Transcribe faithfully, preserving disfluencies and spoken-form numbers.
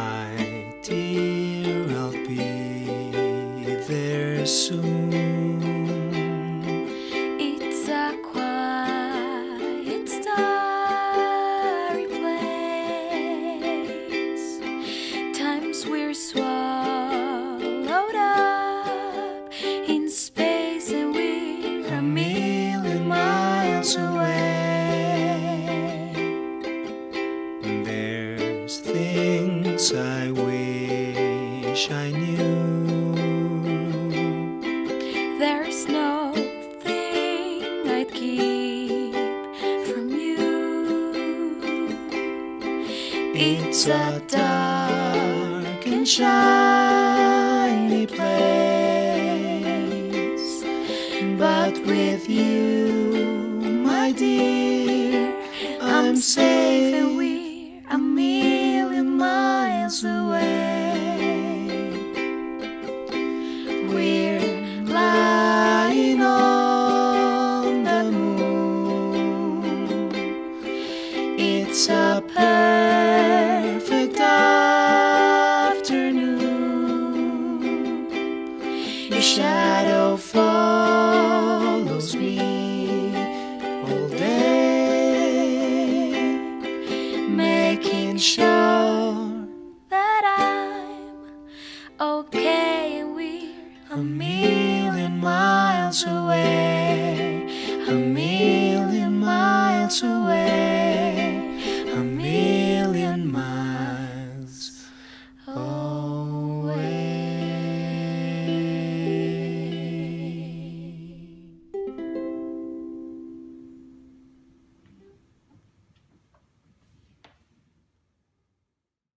my dear, I'll be there soon. It's a quiet, starry place. Times we're swallowed up in space, and we're a million miles away. There's things I wish I knew. There's no thing I'd keep from you. It's a dark and shiny place, but with you, my dear, I'm safe, and we're a million miles away.